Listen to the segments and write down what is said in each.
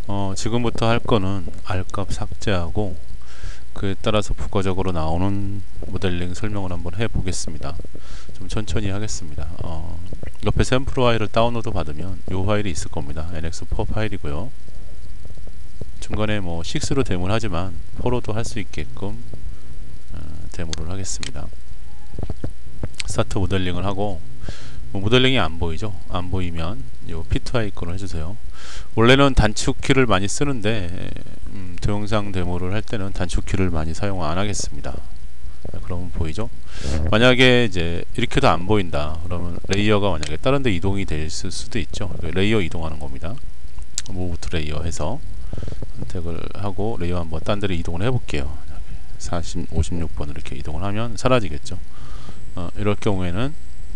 지금부터 할 거는 R값 삭제하고 그에 따라서 부가적으로 나오는 모델링 설명을 한번 해 보겠습니다. 좀 천천히 하겠습니다. 옆에 샘플 파일을 다운로드 받으면 이 파일이 있을 겁니다. NX4 파일이고요. 중간에 뭐 6로 데모를 하지만 4로도 할 수 있게끔 데모를 하겠습니다. 스타트 모델링을 하고, 모델링이 안 보이죠? 안 보이면 요 피트 아이콘을 해주세요. 원래는 단축키를 많이 쓰는데 동영상 데모를 할 때는 단축키를 많이 사용 안 하겠습니다. 그러면 보이죠? 만약에 이제 이렇게도 안 보인다 그러면 레이어가 만약에 다른 데 이동이 될 수도 있죠. 레이어 이동하는 겁니다. Move to 레이어 해서 선택을 하고 레이어 한번 딴 데로 이동을 해 볼게요. 56번 이렇게 이동을 하면 사라지겠죠. 이럴 경우에는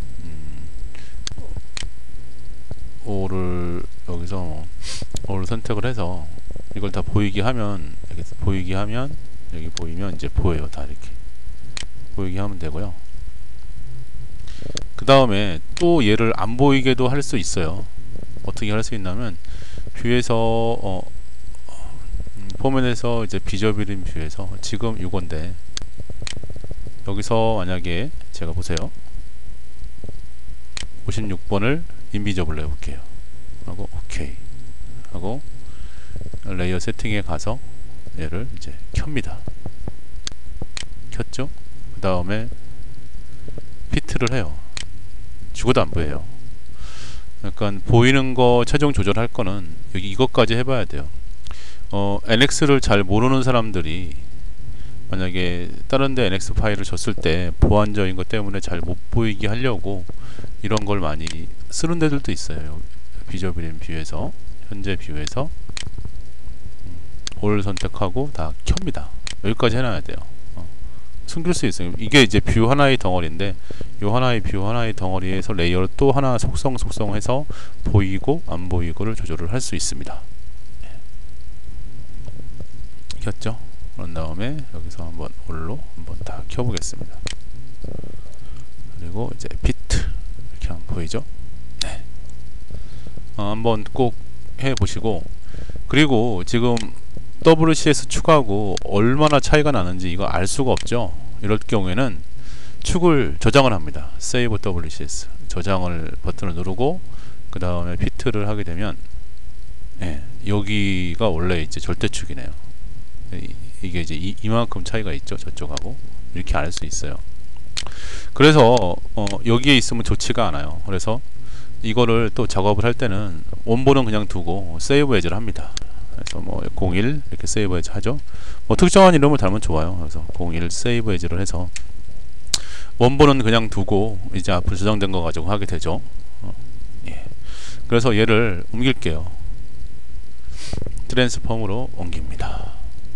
O를 여기서 O를 선택을 해서 이걸 다 보이게 하면, 이렇게 보이게 하면, 여기 보이면 이제 보여요. 다 이렇게 보이게 하면 되고요. 그 다음에 또 얘를 안 보이게도 할 수 있어요. 어떻게 할 수 있냐면 뷰에서 포맷에서 이제 비저빌인 뷰에서 지금 이건데 여기서 만약에 제가 보세요. 56번을 인비저블로 해볼게요. 하고 오케이 하고 레이어 세팅에 가서 얘를 이제 켭니다. 켰죠? 그 다음에 피트를 해요. 죽어도 안 보여요. 약간 보이는 거 최종 조절할 거는 여기 이것까지 해봐야 돼요. NX를 잘 모르는 사람들이 만약에 다른데 NX 파일을 줬을 때 보안적인 것 때문에 잘 못 보이게 하려고 이런 걸 많이 쓰는 데들도 있어요. 비저빌인 뷰에서, 현재 뷰에서 올 선택하고 다 켭니다. 여기까지 해놔야 돼요. 숨길 수 있어요. 이게 이제 뷰 하나의 덩어리인데 이 하나의 뷰 하나의 덩어리에서 레이어를 또 하나 속성해서 보이고 안 보이고를 조절을 할 수 있습니다. 켰죠? 그런 다음에 여기서 한번 올로 한번 다 켜보겠습니다. 그리고 이제 피트 이렇게 하면 보이죠? 네. 한번 꼭 해보시고, 그리고 지금 WCS 축하고 얼마나 차이가 나는지 이거 알 수가 없죠. 이럴 경우에는 축을 저장을 합니다. Save WCS 저장을 버튼을 누르고 그 다음에 피트를 하게 되면 여기가 원래 이제 절대축이네요. 이게 이제 이만큼 차이가 있죠. 저쪽하고 이렇게 알 수 있어요. 그래서 여기에 있으면 좋지가 않아요. 그래서 이거를 또 작업을 할 때는 원본은 그냥 두고 세이브 에즈를 합니다. 그래서 뭐 01 이렇게 세이브 에즈 하죠. 뭐 특정한 이름을 달면 좋아요. 그래서 01 세이브 에즈를 해서 원본은 그냥 두고 이제 앞으로 저장된 거 가지고 하게 되죠. 예. 그래서 얘를 옮길게요. 트랜스폼으로 옮깁니다.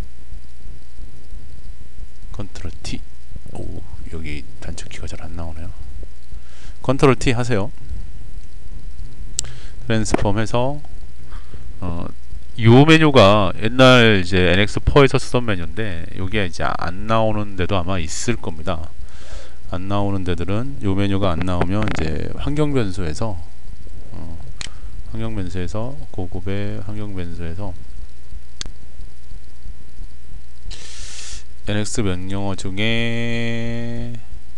컨트롤 T. 오, 여기 단축키가 잘 안 나오네요. 컨트롤 T 하세요. 트랜스폼 해서 요 메뉴가 옛날 이제 NX4에서 쓰던 메뉴인데 여기에 이제 안 나오는 데도 아마 있을 겁니다. 안 나오는 데들은 요 메뉴가 안 나오면 이제 환경 변수에서 고급의 환경 변수에서 NX 명령어 중에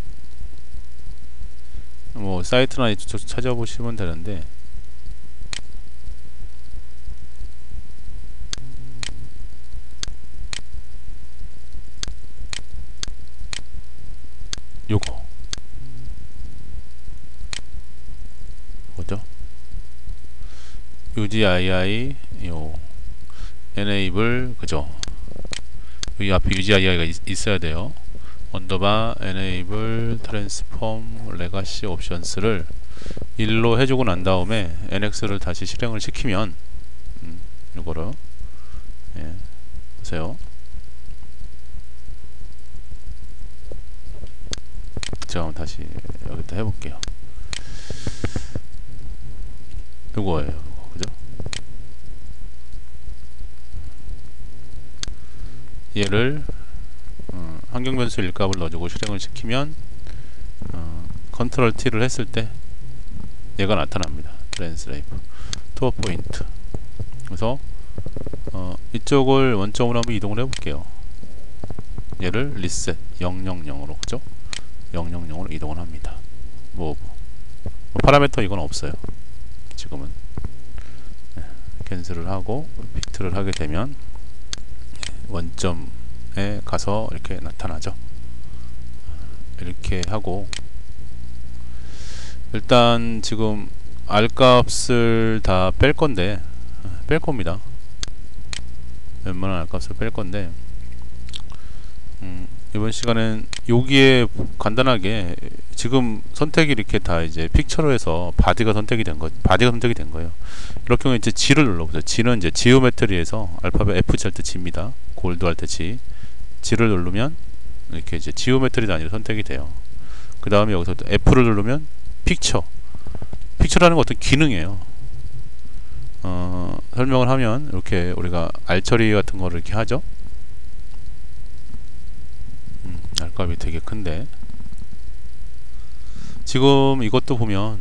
뭐 사이트나 이쪽 찾아보시면 되는데 요거 뭐죠? UGII 요 enable 그죠? 여기 앞에 UGII가 있어야 돼요. 언더바 enable transform legacy options를 1로 해주고 난 다음에 NX를 다시 실행을 시키면 이거를 보세요. 제가 한번 다시 여기다 해볼게요. 이거예요. 이거, 그죠? 얘를 환경변수 일값을 넣어주고 실행을 시키면 컨트롤 T를 했을 때 얘가 나타납니다. 트랜스레이브 투어 포인트. 그래서 이쪽을 원점으로 한번 이동을 해볼게요. 얘를 리셋 000으로, 그죠? 000으로 이동을 합니다. 뭐 파라미터 이건 없어요. 지금은. 네, 캔슬을 하고 비트를 하게 되면 원점에 가서 이렇게 나타나죠. 이렇게 하고, 일단 지금 R 값을 다 뺄 건데, 뺄 겁니다. 웬만한 R 값을 뺄 건데, 이번 시간엔 여기에 간단하게 지금 선택이 이렇게 다 이제 픽처로 해서 바디가 선택이 된 거예요. 이렇게 경우에 이제 G를 눌러보세요. G는 이제 지오메트리에서 알파벳 F 칠 때 G입니다. 골드 할 때 G. G를 누르면 이렇게 이제 지오메트리 단위로 선택이 돼요. 그 다음에 여기서 F를 누르면 픽처. 픽처라는 건 어떤 기능이에요. 설명을 하면 이렇게 우리가 R 처리 같은 거를 이렇게 하죠. R 값이 되게 큰데, 지금 이것도 보면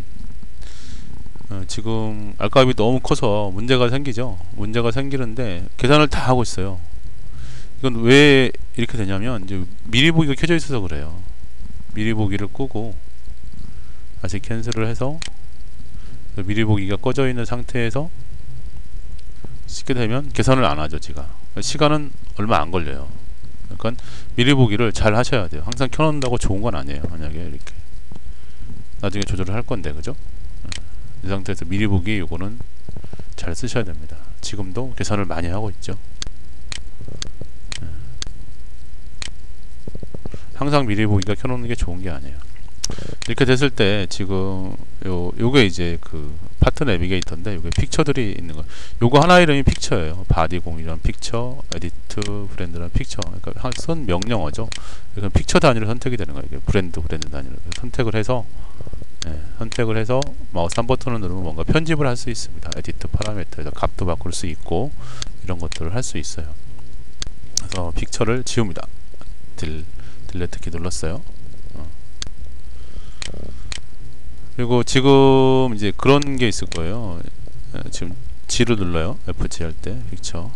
지금 R 값이 너무 커서 문제가 생기죠. 문제가 생기는데 계산을 다 하고 있어요. 이건 왜 이렇게 되냐면 이제 미리 보기가 켜져 있어서 그래요. 미리 보기를 끄고 다시 캔슬을 해서 미리 보기가 꺼져 있는 상태에서 씻게 되면 계산을 안 하죠. 지가 시간은 얼마 안 걸려요. 그러니까 미리 보기를 잘 하셔야 돼요. 항상 켜놓는다고 좋은 건 아니에요. 만약에 이렇게 나중에 조절을 할 건데, 그죠? 이 상태에서 미리 보기 요거는 잘 쓰셔야 됩니다. 지금도 계산을 많이 하고 있죠. 항상 미리 보기가 켜놓는 게 좋은 게 아니에요. 이렇게 됐을 때 지금 요게 이제 그 파트 내비게이터인데, 요게 픽처들이 있는 거, 요거 하나 이름이 픽처예요. 바디 공이란 픽처, 에디트 브랜드란 픽처. 그러니까 선 명령어죠. 그러니까 픽처 단위로 선택이 되는 거예요. 이게 브랜드 단위로 선택을 해서, 선택을 해서 마우스 한 버튼을 누르면 뭔가 편집을 할 수 있습니다. 에디트 파라미터에서 값도 바꿀 수 있고 이런 것들을 할 수 있어요. 그래서 픽처를 지웁니다. 딜레트 키 눌렀어요. 그리고 지금 이제 그런 게 있을 거예요. 지금 G를 눌러요. F7 할 때 픽처.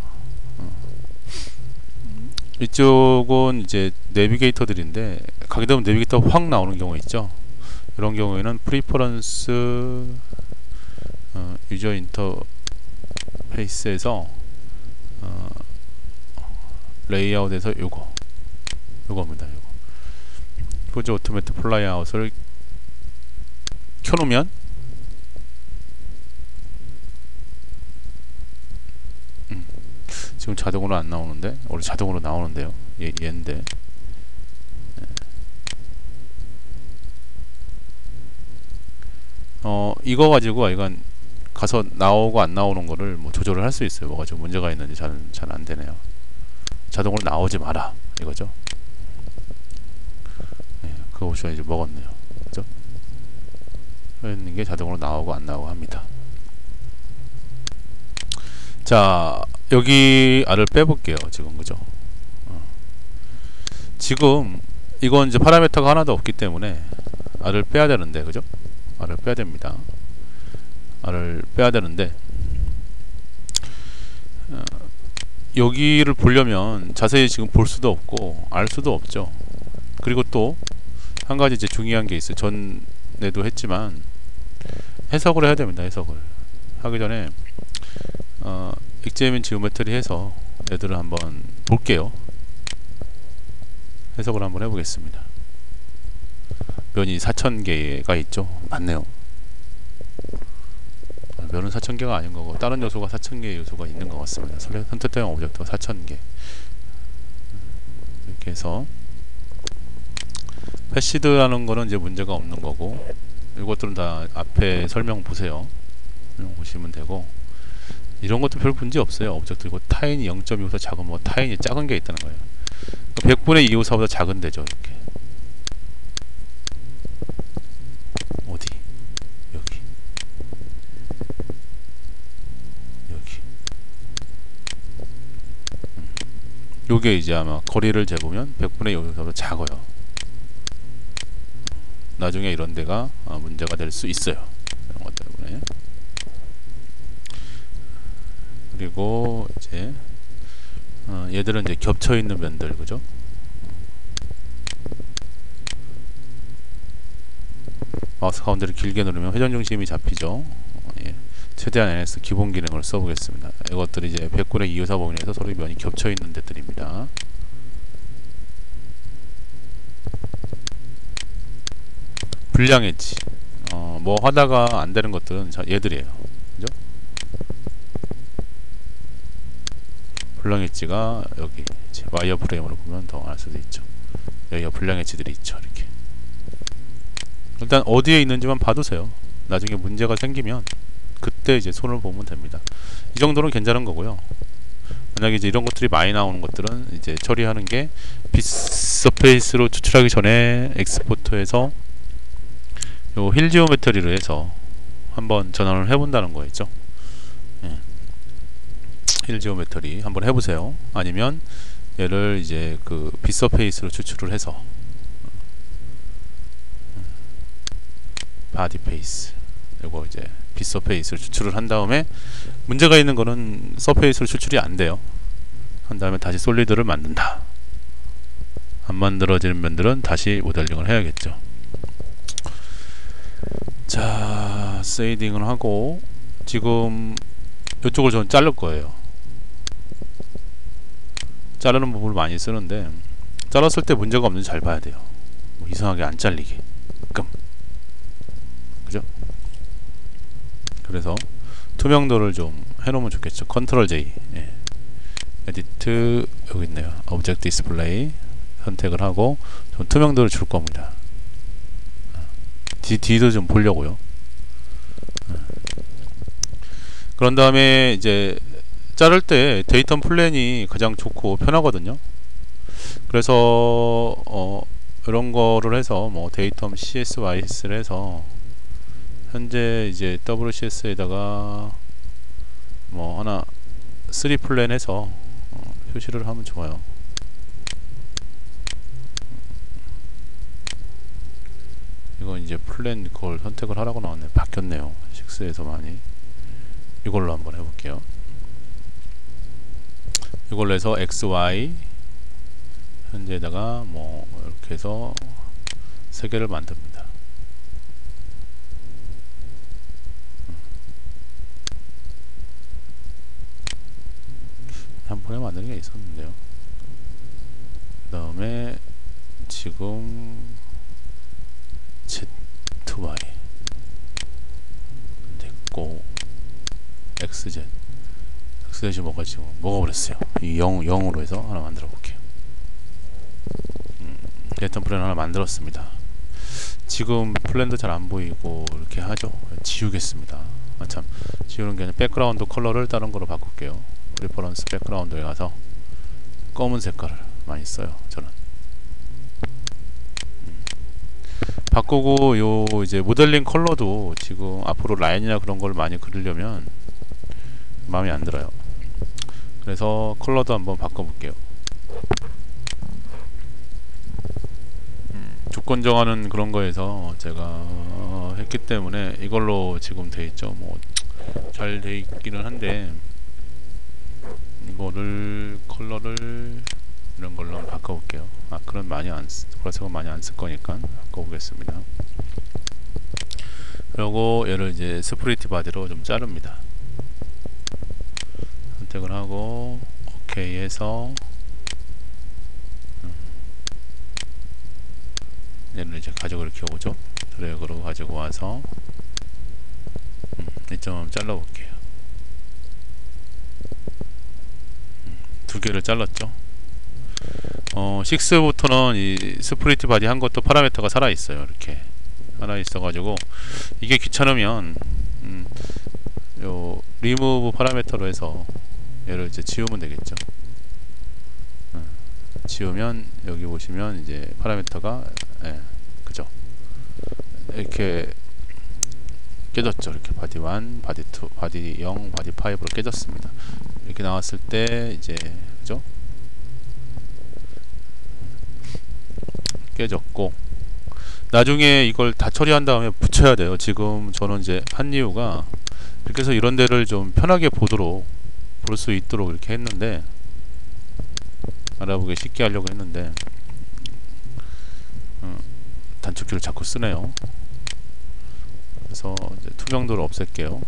이쪽은 이제 내비게이터들인데 가게 되면 내비게이터 확 나오는 경우 있죠. 이런 경우에는 프리퍼런스 유저 인터페이스에서 레이아웃에서 요거입니다. 요거 푸즈 오토매틱 플라이 아웃을 켜놓으면 지금 자동으로 안 나오는데, 원래 자동으로 나오는데요. 얘인데 이거 가지고 이건 가서 나오고 안 나오는 거를 뭐 조절을 할 수 있어요. 뭐가 좀 문제가 있는지 잘 안 되네요. 자동으로 나오지 마라 이거죠. 그 옵션 이제 먹었네요. 그죠? 있는 게 자동으로 나오고 안 나오고 합니다. 자, 여기 R을 빼볼게요. 지금, 그죠? 지금 이건 이제 파라미터가 하나도 없기 때문에 R을 빼야 되는데, 그죠? R을 빼야 됩니다. R을 빼야 되는데, 여기를 보려면 자세히 지금 볼 수도 없고 알 수도 없죠. 그리고 또 한 가지 이제 중요한 게 있어요. 전에도 했지만 해석을 해야 됩니다. 해석을 하기 전에 엑제민 지오메트리 해서 얘들을 한번 볼게요. 해석을 한번 해보겠습니다. 면이 4000개가 있죠. 맞네요. 면은 4000개가 아닌 거고 다른 요소가 4000개의 요소가 있는 것 같습니다. 선택된 오브젝트가 4000개. 이렇게 해서 패시드라는 거는 이제 문제가 없는 거고, 이것들은 다 앞에 설명 보세요. 설명 보시면 되고, 이런 것도 별 문제 없어요. 오브젝트 이거 타인이 0.25보다 작은 뭐 타인이 작은 게 있다는 거예요. 100분의 2호사보다 작은 데죠. 이렇게 어디 여기 요게 이제 아마 거리를 재보면 100분의 2호사보다 작아요. 나중에 이런 데가 문제가 될 수 있어요. 이런 것 때문에. 그리고 이제 얘들은 이제 겹쳐 있는 면들, 그죠? 마우스 가운데를 길게 누르면 회전 중심이 잡히죠. 예. 최대한 NS 기본 기능을 써보겠습니다. 이것들이 이제 100군의 254범위에서 서로 면이 겹쳐 있는 데들입니다. 불량 엣지. 뭐 하다가 안 되는 것들은 얘들이에요. 그죠? 불량 엣지가 여기 와이어 프레임으로 보면 더 알 수도 있죠. 여기가 불량 엣지들이 있죠. 이렇게. 일단 어디에 있는지만 봐두세요. 나중에 문제가 생기면 그때 이제 손을 보면 됩니다. 이 정도는 괜찮은 거고요. 만약에 이제 이런 것들이 많이 나오는 것들은 이제 처리하는 게 빗 서페이스로 추출하기 전에 엑스포터에서 요 힐 지오메트리를 해서 한번 전환을 해본다는 거겠죠. 예. 힐 지오메트리 한번 해보세요. 아니면 얘를 이제 그 빗 서페이스로 추출을 해서 바디 페이스 요거 이제 빗 서페이스를 추출을 한 다음에 문제가 있는 거는 서페이스로 추출이 안 돼요. 한 다음에 다시 솔리드를 만든다. 안 만들어지는 면들은 다시 모델링을 해야겠죠. 자, 쉐이딩을 하고 지금 이쪽을 저는 자를 거예요. 자르는 부분을 많이 쓰는데 잘랐을 때 문제가 없는지 잘 봐야 돼요. 뭐 이상하게 안 잘리게. 그죠? 그래서 투명도를 좀 해놓으면 좋겠죠. 컨트롤 J. 예. 에디트 여기 있네요. 오브젝트 디스플레이 선택을 하고 좀 투명도를 줄 겁니다. 뒤도 좀 보려고요. 그런 다음에 이제 자를 때 데이터 플랜이 가장 좋고 편하거든요. 그래서 이런 거를 해서 뭐 데이터 CSYS를 해서 현재 이제 WCS에다가 뭐 하나 3 플랜 해서 표시를 하면 좋아요. 이건 이제 플랜 그걸 선택을 하라고 나왔네. 바뀌었네요. 6에서 많이. 이걸로 한번 해볼게요. 이걸로 해서 XY 현재에다가 뭐 이렇게 해서 3개를 만듭니다. 한 번에 만드는 게 있었는데요. 그 다음에 지금 ZY 됐고 XZ XZ이 뭐가 지금 먹어버렸어요. 이 0으로 해서 하나 만들어 볼게요. 데이터 플랜 하나 만들었습니다. 지금 플랜도 잘 안 보이고 이렇게 하죠. 지우겠습니다. 참 지우는 게 아니라 백그라운드 컬러를 다른 거로 바꿀게요. 리퍼런스 백그라운드에 가서 검은 색깔을 많이 써요. 저는 바꾸고 요 이제 모델링 컬러도 지금 앞으로 라인이나 그런 걸 많이 그리려면 마음에 안 들어요. 그래서 컬러도 한번 바꿔볼게요. 조건 정하는 그런 거에서 제가 했기 때문에 이걸로 지금 돼 있죠. 뭐 잘 돼 있기는 한데 이거를 컬러를 이런 걸로 한번 바꿔볼게요. 그럼 보라색은 많이 안 쓸 거니까 바꿔보겠습니다. 그리고 얘를 이제 스프리트 바디로 좀 자릅니다. 선택을 하고 오케이 해서 얘를 이제 가지고 이렇게 오죠. 드래그로 가지고 와서 이점 한번 잘라볼게요. 2개를 잘랐죠. 6부터는 이 스프리트 바디 한 것도 파라미터가 살아있어요. 이렇게 하나 있어가지고 이게 귀찮으면 요 리무브 파라미터로 해서 얘를 이제 지우면 되겠죠. 지우면 여기 보시면 이제 파라미터가 그죠? 이렇게 깨졌죠. 이렇게 바디 1, 바디 2, 바디 0, 바디 5로 깨졌습니다. 이렇게 나왔을 때 이제 그죠? 깨졌고 나중에 이걸 다 처리한 다음에 붙여야 돼요. 지금 저는 이제 한 이유가 이렇게 해서 이런 데를 좀 편하게 보도록 볼 수 있도록 이렇게 했는데 알아보기 쉽게 하려고 했는데 단축키를 자꾸 쓰네요. 그래서 이제 투명도를 없앨게요.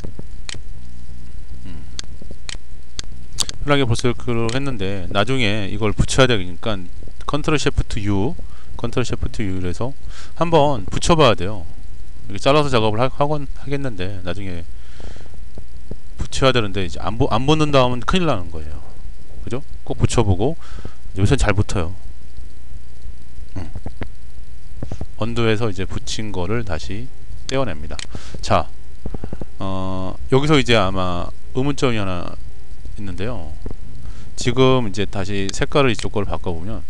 편하게 볼 수 있도록 했는데 나중에 이걸 붙여야 되니까 컨트롤 셰프트 U 해서 한번 붙여봐야 돼요. 이렇게 잘라서 작업을 하겠는데 나중에 붙여야 되는데 이제 안 붙는다 하면 큰일 나는 거예요. 그죠? 꼭 붙여보고 요새는 잘 붙어요. 언두해서 이제 붙인 거를 다시 떼어냅니다. 자, 여기서 이제 아마 의문점이 하나 있는데요. 지금 이제 다시 색깔을 이쪽 거를 바꿔보면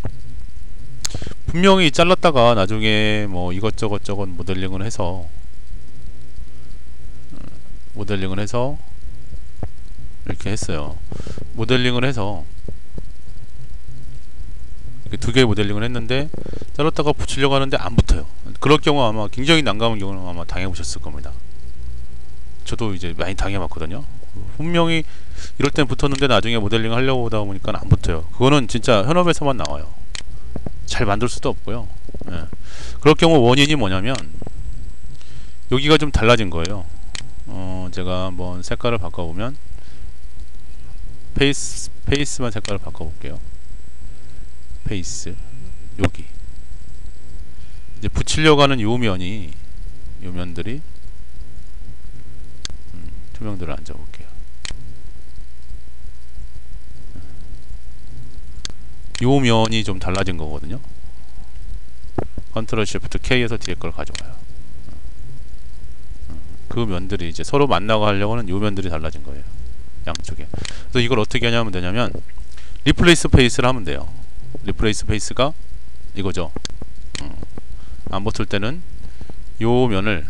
분명히 잘랐다가 나중에 뭐 이것저것 모델링을 해서 이렇게 했어요. 모델링을 해서 이렇게 두 개의 모델링을 했는데 잘랐다가 붙이려고 하는데 안 붙어요. 그럴 경우 아마 굉장히 난감한 경우는 아마 당해보셨을 겁니다. 저도 이제 많이 당해봤거든요. 분명히 이럴 땐 붙었는데 나중에 모델링 하려고 하다 보니까 안 붙어요. 그거는 진짜 현업에서만 나와요. 잘 만들 수도 없고요. 예. 그럴 경우 원인이 뭐냐면 여기가 좀 달라진 거예요. 제가 한번 색깔을 바꿔보면 페이스만 색깔을 바꿔볼게요. 페이스 여기 이제 붙이려고 하는 요 면들이 투명도를 안 잡을게요. 요 면이 좀 달라진 거거든요. 컨트롤 쉬프트 K에서 뒤에 걸 가져가요. 그 면들이 이제 서로 만나고 하려고 하는 요 면들이 달라진 거예요. 양쪽에. 그래서 이걸 어떻게 하냐면 되냐면 리플레이스 페이스를 하면 돼요. 리플레이스 페이스가 이거죠. 안 붙을 때는 요 면을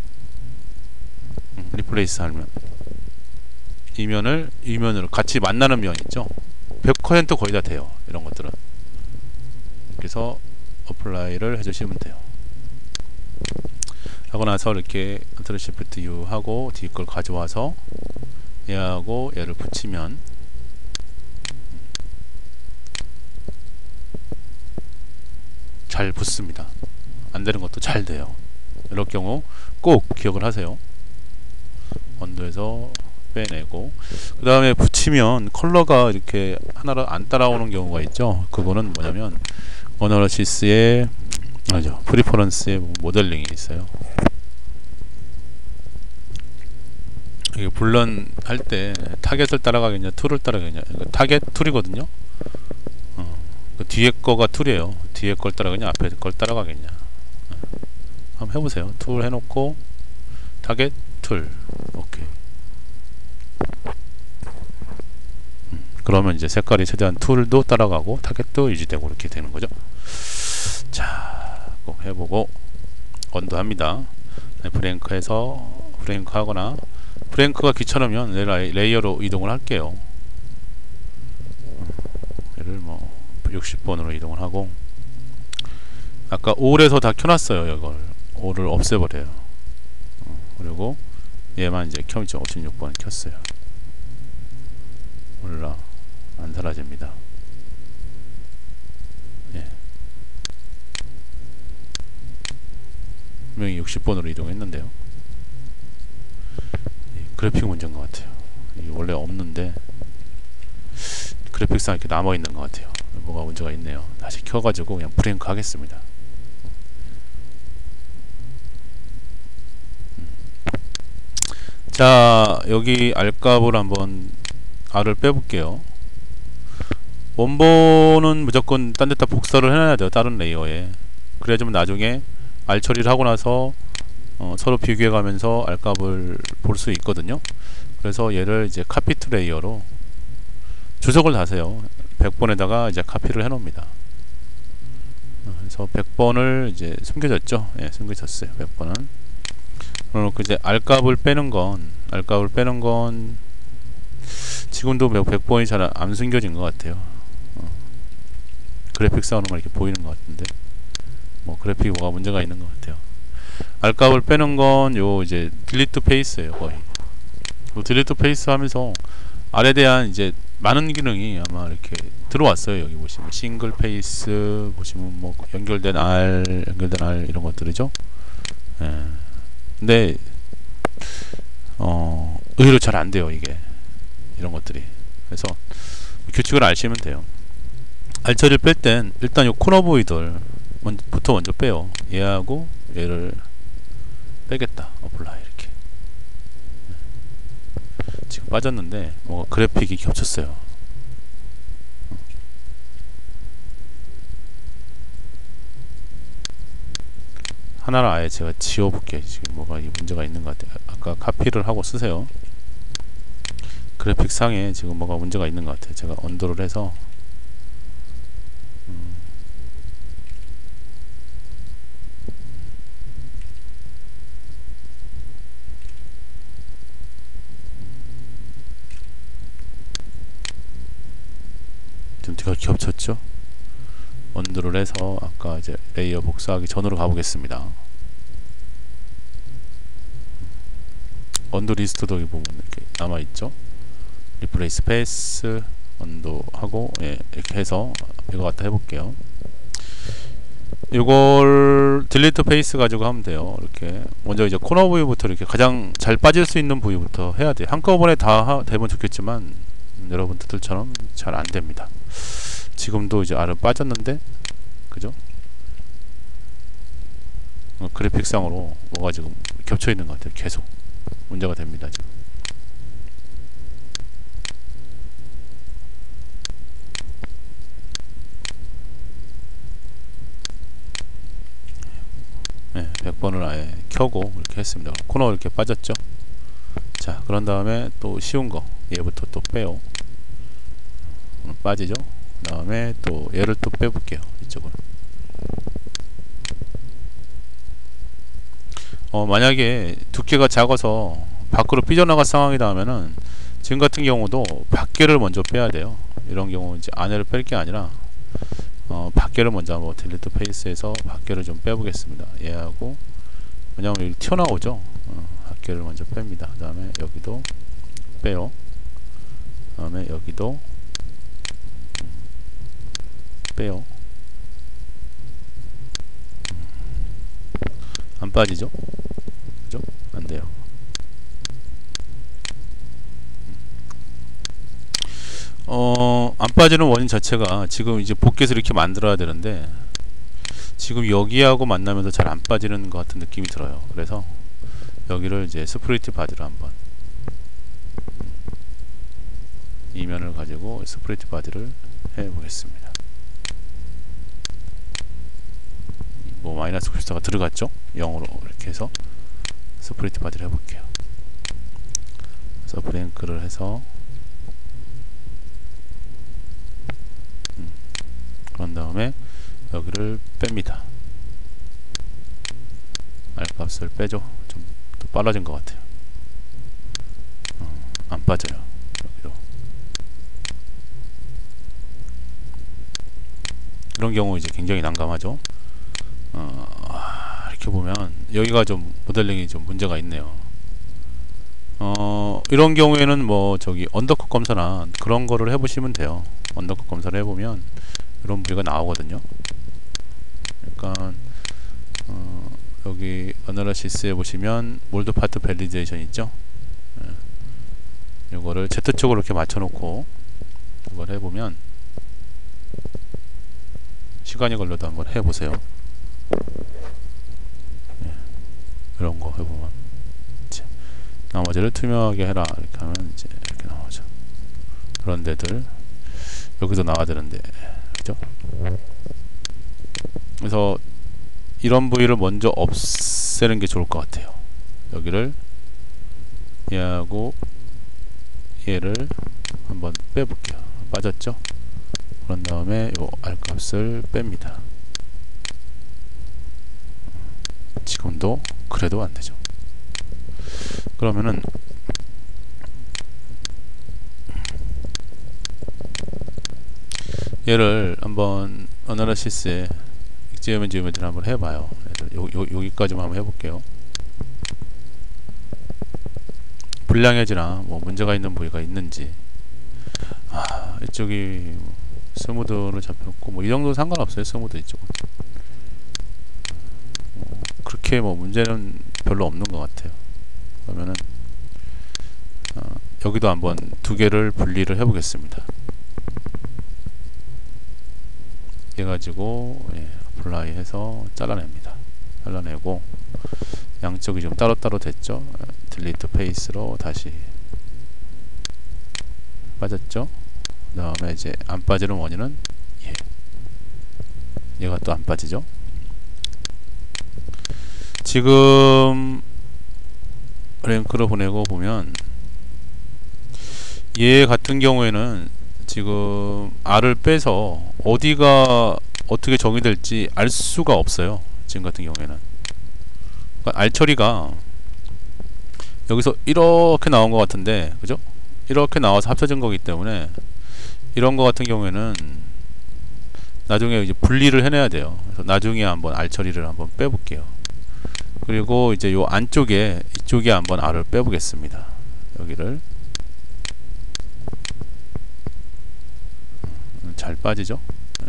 리플레이스 하면 이 면으로 같이 만나는 면 있죠. 100% 거의 다 돼요. 이런 것들은. 그래서 어플라이를 해주시면 돼요. 하고 나서 이렇게 컨트롤 쉬프트 U 하고 뒤 걸 가져와서 얘하고 얘를 붙이면 잘 붙습니다. 안 되는 것도 잘 돼요. 이럴 경우 꼭 기억을 하세요. 언더에서 빼내고 그 다음에 붙이면 컬러가 이렇게 하나로 안 따라오는 경우가 있죠. 그거는 뭐냐면 어널리시스의 프리퍼런스의 모델링이 있어요. 이게 불런 할 때 타겟을 따라가겠냐 툴을 따라가겠냐. 타겟 툴이거든요. 그 뒤에 거가 툴이에요. 뒤에 걸 따라가겠냐 앞에 걸 따라가겠냐. 한번 해보세요. 툴 해놓고 타겟 툴 오케이. 그러면 이제 색깔이 최대한 툴도 따라가고 타겟도 유지되고 이렇게 되는 거죠. 자, 꼭 해보고 언더 합니다. 브랭크해서 브랭크 하거나 브랭크가 귀찮으면 레이어로 이동을 할게요. 얘를 뭐 60번으로 이동을 하고 아까 올에서 다 켜놨어요. 이걸 올을 없애버려요. 그리고 얘만 이제 켜있죠. 56번 켰어요. 몰라 안 사라집니다. 예. 분명히 60번으로 이동했는데요. 그래픽 문제인 것 같아요. 이게 원래 없는데 그래픽상 이렇게 남아있는 것 같아요. 뭐가 문제가 있네요. 다시 켜가지고 그냥 브레이크 하겠습니다. 자, 여기 R값을 한번 R을 빼볼게요. 원본은 무조건 딴 데다 복사를 해놔야 돼요. 다른 레이어에. 그래야지만 나중에 R 처리를 하고 나서 서로 비교해 가면서 R값을 볼 수 있거든요. 그래서 얘를 이제 카피 투 레이어로 주석을 다세요. 100번에다가 이제 카피를 해 놓습니다. 그래서 100번을 이제 숨겨졌죠. 예, 숨겨졌어요. 100번은. 그러고 이제 R값을 빼는 건 지금도 100번이 잘 안 숨겨진 것 같아요. 그래픽 싸우는 거 이렇게 보이는 것 같은데 뭐 그래픽이 뭐가 문제가 있는 것 같아요. R값을 빼는 건 요 이제 딜리트 페이스예요. 거의 요 딜리트 페이스 하면서 R에 대한 이제 많은 기능이 아마 이렇게 들어왔어요. 여기 보시면 싱글 페이스 보시면 뭐 연결된 R 이런 것들이죠. 예. 근데 의외로 잘 안 돼요, 이게. 이런 것들이. 그래서 규칙을 아시면 돼요. 알처리를 뺄 땐 일단 요 코너 부위들 먼저 빼요. 얘하고 얘를 빼겠다. 어플라이 이렇게. 지금 빠졌는데 뭐가 그래픽이 겹쳤어요. 하나를 아예 제가 지워볼게요. 지금 뭐가 문제가 있는 것 같아요. 아까 카피를 하고 쓰세요. 그래픽 상에 지금 뭐가 문제가 있는 것 같아요. 제가 언더를 해서 좀 뒤가 겹쳤죠. 언더를 해서 아까 이제 레이어 복사하기 전으로 가보겠습니다. 언더 리스트도 여기 보면 이렇게 남아있죠. 리플레이스 페이스 언더 하고 예, 이렇게 해서 이거 갖다 해볼게요. 이걸 딜리트 페이스 가지고 하면 돼요. 이렇게 먼저 이제 코너 부위부터 이렇게 가장 잘 빠질 수 있는 부위부터 해야 돼요. 한꺼번에 다 되면 좋겠지만 여러분들처럼 잘 안 됩니다. 지금도 이제 R은 빠졌는데 그죠? 그래픽상으로 뭐가 지금 겹쳐 있는 것 같아요. 계속 문제가 됩니다. 지금. 네, 100번을 아예 켜고 이렇게 했습니다. 코너 이렇게 빠졌죠. 자, 그런 다음에 또 쉬운 거 얘부터 또 빼요. 빠지죠. 그 다음에 또 얘를 또 빼볼게요. 이쪽으로. 만약에 두께가 작아서 밖으로 삐져나갈 상황이다 하면은 지금 같은 경우도 밖에를 먼저 빼야 돼요. 이런 경우 이제 안에를 뺄 게 아니라 밖에를 먼저 한번 딜리트 페이스에서 밖에를 좀 빼보겠습니다. 얘하고 왜냐면 여기 튀어나오죠. 밖에를 먼저 뺍니다. 그 다음에 여기도 빼요. 그 다음에 여기도 빼요. 안 빠지죠? 그죠? 안 돼요. 안 빠지는 원인 자체가 지금 이제 복귀해서 이렇게 만들어야 되는데 지금 여기하고 만나면서 잘 안 빠지는 것 같은 느낌이 들어요. 그래서 여기를 이제 스프리트 바디로 한번 이면을 가지고 스프리트 바디를 해 보겠습니다. 뭐 마이너스 94가 들어갔죠? 0으로 이렇게 해서 스프리트 바디를 해볼게요. 서브랭크를 해서 그런 다음에 여기를 뺍니다. R값을 빼죠. 좀 더 빨라진 것 같아요. 안 빠져요. 여기도 이런 경우 이제 굉장히 난감하죠. 이렇게 보면 여기가 좀 모델링이 좀 문제가 있네요. 이런 경우에는 뭐 저기 언더컷 검사나 그런 거를 해보시면 돼요. 언더컷 검사를 해보면 이런 부위가 나오거든요. 그러니까 여기 어널라시스에 보시면 몰드 파트 밸리데이션 있죠. 이거를 Z축으로 이렇게 맞춰놓고 이걸 해보면 시간이 걸려도 한번 해보세요. 이런 거 해보면 이제 나머지를 투명하게 해라 이렇게 하면 이제 이렇게 나오죠. 그런 데들 여기서 나와야 되는데 그죠? 그래서 이런 부위를 먼저 없애는 게 좋을 것 같아요. 여기를 얘하고 얘를 한번 빼볼게요. 빠졌죠? 그런 다음에 요 R값을 뺍니다. 지금도 그래도 안되죠. 그러면은 얘를 한번 어널라시스에 지오메트리를 한번 해봐요. 여기까지만 한번 해볼게요. 불량해지나 뭐 문제가 있는 부위가 있는지 이쪽이 스무드로 잡혔고 뭐 이 정도 상관없어요. 스무드 이쪽은 그렇게 뭐 문제는 별로 없는 것 같아요. 그러면은 여기도 한번 두 개를 분리를 해 보겠습니다. 이래 가지고 어플라이 해서 잘라냅니다. 잘라내고 양쪽이 좀 따로따로 됐죠. 딜리트 페이스로 다시 빠졌죠. 그 다음에 이제 안 빠지는 원인은 얘가 또 안 빠지죠. 지금 랭크로 보내고 보면 얘 같은 경우에는 지금 R을 빼서 어디가 어떻게 정의될지 알 수가 없어요. 지금 같은 경우에는 그러니까 R 처리가 여기서 이렇게 나온 것 같은데, 그죠? 이렇게 나와서 합쳐진 거기 때문에 이런 거 같은 경우에는 나중에 이제 분리를 해내야 돼요. 그래서 나중에 한번 R 처리를 한번 빼볼게요. 그리고 이제 요 안쪽에 이쪽에 한번 R을 빼보겠습니다. 여기를 잘 빠지죠?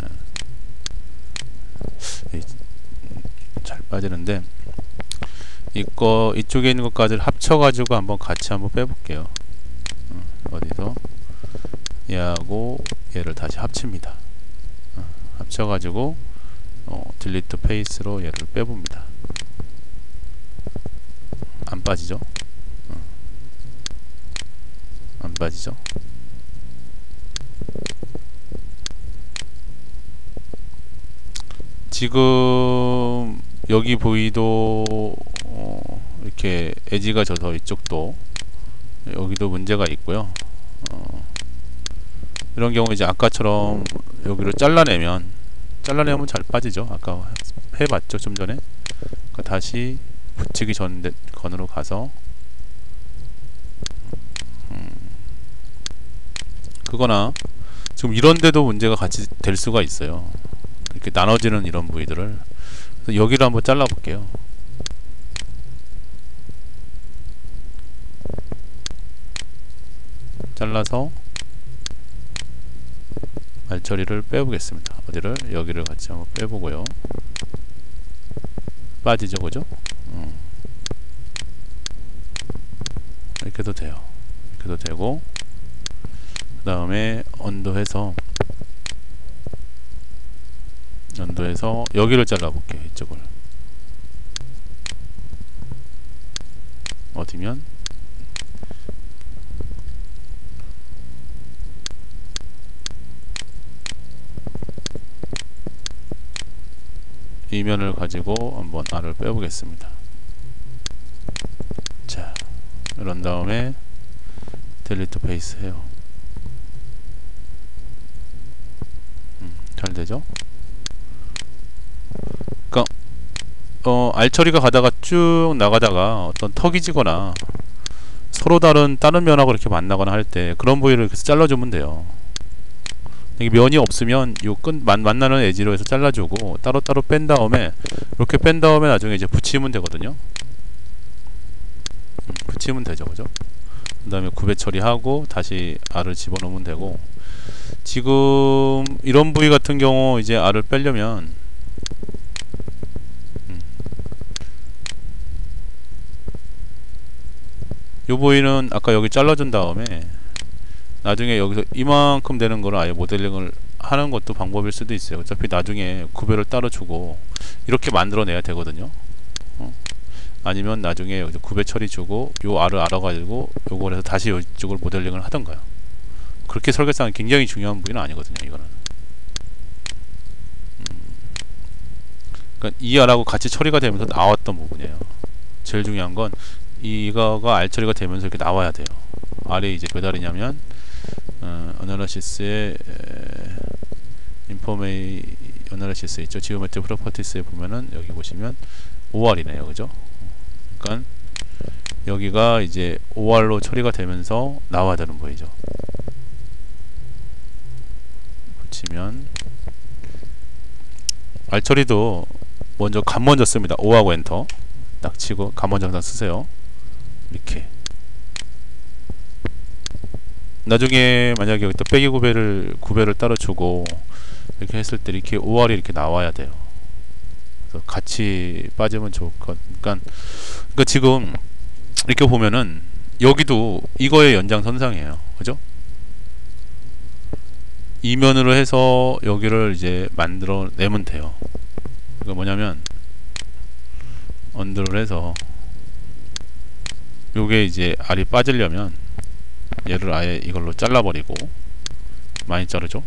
잘 빠지는데 이거 이쪽에 있는 것까지 합쳐가지고 한번 같이 한번 빼볼게요. 어디서 얘하고 얘를 다시 합칩니다. 합쳐가지고 딜리트 페이스로 얘를 빼봅니다. 안 빠지죠? 안 빠지죠? 지금 여기 부위도 이렇게 에지가 져서 이쪽도 여기도 문제가 있고요. 이런 경우 이제 아까처럼 여기로 잘라내면 잘 빠지죠. 아까 해봤죠 좀 전에. 그러니까 다시 붙이기 건으로 가서 그거나 지금 이런데도 문제가 같이 될 수가 있어요. 이렇게 나눠지는 이런 부위들을. 그래서 여기를 한번 잘라 볼게요. 잘라서 알처리를 빼보겠습니다. 어디를? 여기를 같이 한번 빼보고요. 빠지죠, 그죠? 이렇게도 돼요. 이렇게도 되고, 그 다음에 언도해서 여기를 잘라볼게요. 이쪽을. 어디면? 이 면을 가지고 한번 R을 빼보겠습니다. 자, 이런 다음에 딜리트 페이스 해요. 잘 되죠? 그러니까 R 처리가 가다가 쭉 나가다가 어떤 턱이 지거나 서로 다른 면하고 이렇게 만나거나 할 때 그런 부위를 이렇게 잘라주면 돼요. 이게 면이 없으면 요 만나는 엣지로 해서 잘라주고 따로따로 뺀 다음에 이렇게 뺀 다음에 나중에 이제 붙이면 되거든요. 붙이면 되죠, 그죠? 그 다음에 구배 처리하고 다시 R을 집어넣으면 되고, 지금 이런 부위 같은 경우 이제 R을 빼려면 요 부위는 아까 여기 잘라준 다음에 나중에 여기서 이만큼 되는 거를 아예 모델링을 하는 것도 방법일 수도 있어요. 어차피 나중에 구별을 따로 주고 이렇게 만들어내야 되거든요. 아니면 나중에 여기서 구배 처리 주고 요 R을 알아가지고 요걸 해서 다시 이쪽을 모델링을 하던가요. 그렇게 설계상은 굉장히 중요한 부위는 아니거든요. 이거는 그러니까 이 R하고 같이 처리가 되면서 나왔던 부분이에요. 제일 중요한 건 이거가 R 처리가 되면서 이렇게 나와야 돼요. R이 이제 몇 R이냐면 어널리시스의 인포메이 어널리시스 있죠. 지오메트리 프로퍼티스에 보면은 여기 보시면 5R이네요. 그죠? 그러니까 여기가 이제 5R로 처리가 되면서 나와야 되는 보이죠. 붙이면 R 처리도 먼저 감 먼저 씁니다. 5하고 엔터 딱 치고 감 먼저 항상 쓰세요. 이렇게 나중에 만약에 여기다 빼기 구배를 따로 주고 이렇게 했을 때 이렇게 OR이 이렇게 나와야 돼요. 그래서 같이 빠지면 좋을 것. 그러니까 지금 이렇게 보면은 여기도 이거의 연장선상이에요. 그죠? 이면으로 해서 여기를 이제 만들어 내면 돼요. 이거 뭐냐면 언더를 해서 요게 이제 알이 빠지려면 얘를 아예 이걸로 잘라버리고, 많이 자르죠?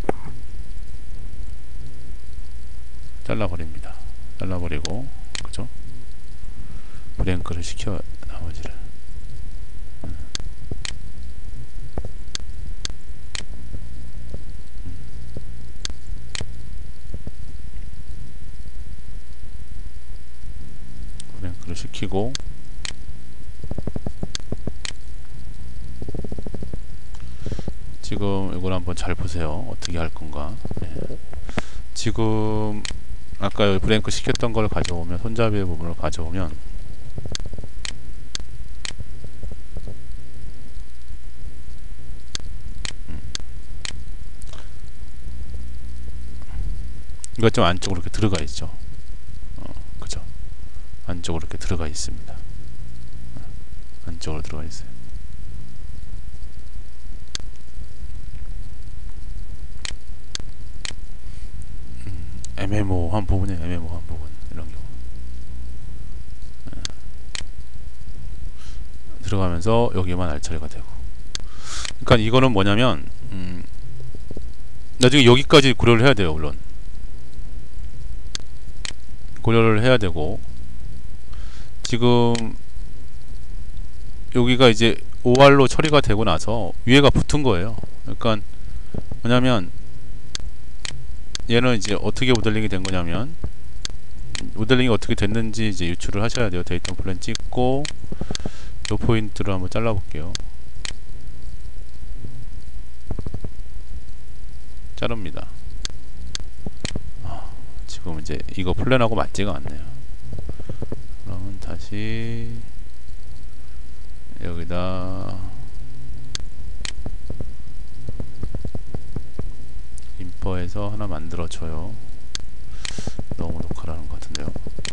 잘라버립니다. 잘라버리고, 그죠? 브레이크를 시켜, 나머지를. 브레이크를 시키고, 지금 이걸 한번 잘 보세요. 어떻게 할 건가. 네. 지금 아까 브레이크 시켰던 걸 가져오면, 손잡이의 부분을 가져오면 이거 좀 안쪽으로 이렇게 들어가 있죠. 그죠? 안쪽으로 이렇게 들어가 있습니다. 안쪽으로 들어가 있어요. 애매모호한 부분에 애매모호한 부분, 이런 경우 들어가면서 여기만 알처리가 되고. 그러니까 이거는 뭐냐면 나중에 여기까지 고려를 해야 돼요. 물론 고려를 해야 되고, 지금 여기가 이제 OR로 처리가 되고 나서 위에가 붙은 거예요. 그러니까 뭐냐면 얘는 이제 어떻게 모델링이 된 거냐면, 모델링이 어떻게 됐는지 이제 유출을 하셔야 돼요. 데이터 플랜 찍고 요 포인트를 한번 잘라 볼게요. 자릅니다. 지금 이제 이거 플랜하고 맞지가 않네요. 그러면 다시 여기다 인퍼에서 하나 만들어줘요. 너무 녹화라는 것 같은데요.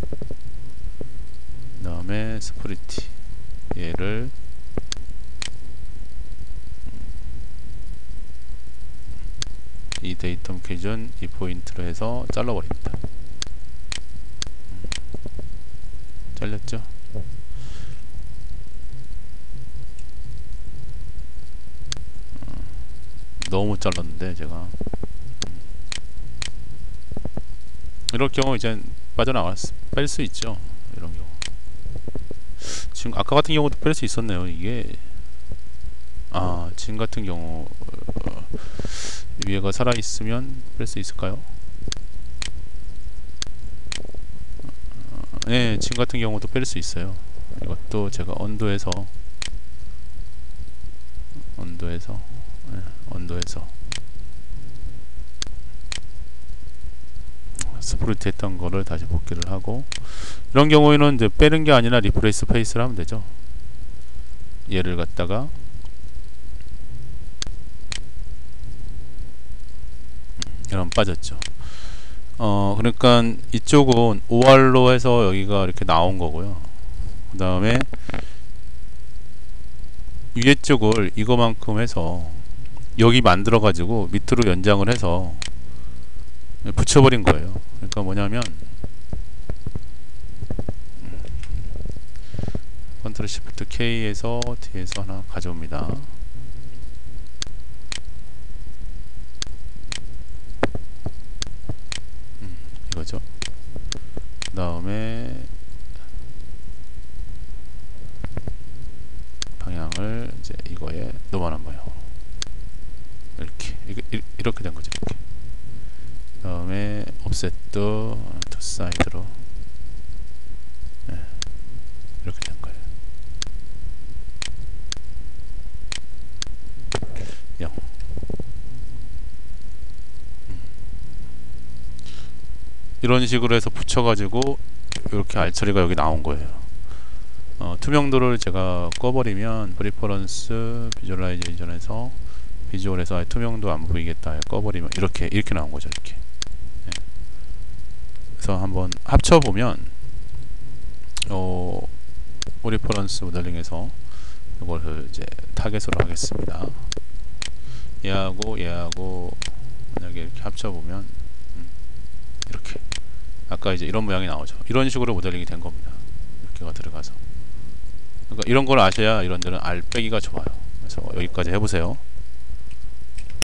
그 다음에 스프리티, 얘를 이 데이터 기준 이 포인트로 해서 잘라버립니다. 잘렸죠? 너무 잘랐는데 제가. 이럴 경우 이제 뺄 수 있죠. 이런 경우. 지금 아까 같은 경우도 뺄 수 있었네요. 이게 지금 같은 경우 위에가 살아있으면 뺄 수 있을까요? 네, 지금 같은 경우도 뺄 수 있어요. 이것도 제가 언도에서 스프리트 했던 거를 다시 복귀를 하고, 이런 경우에는 이제 빼는 게 아니라 리플레이스 페이스를 하면 되죠. 얘를 갖다가 이러면 빠졌죠. 그러니까 이쪽은 OR로 해서 여기가 이렇게 나온 거고요. 그 다음에 위에 쪽을 이거만큼 해서 여기 만들어 가지고 밑으로 연장을 해서 붙여버린 거예요. 그러니까 뭐냐면 컨트롤 시프트 K에서 T에서 하나 가져옵니다. 이거죠. 그 다음에 방향을 이제 이거에 노멀한 모양, 이렇게 된 거죠. 이렇게. 그 다음에 옵셋도 투 사이드로 이렇게 된 거예요. 0. 이런 식으로 해서 붙여가지고 이렇게 알처리가 여기 나온 거예요. 투명도를 제가 꺼버리면 프리퍼런스 비주얼라이제이션에서 비주얼에서 투명도 안 보이겠다 꺼버리면 이렇게 나온 거죠. 이렇게. 네. 그래서 한번 합쳐보면 리퍼런스 모델링에서 이걸 이제 타겟으로 하겠습니다. 얘하고 만약에 이렇게 합쳐보면 이렇게 아까 이제 이런 모양이 나오죠. 이런 식으로 모델링이 된 겁니다. 이렇게가 들어가서. 그러니까 이런 걸 아셔야 이런 데는 알 빼기가 좋아요. 그래서 여기까지 해보세요.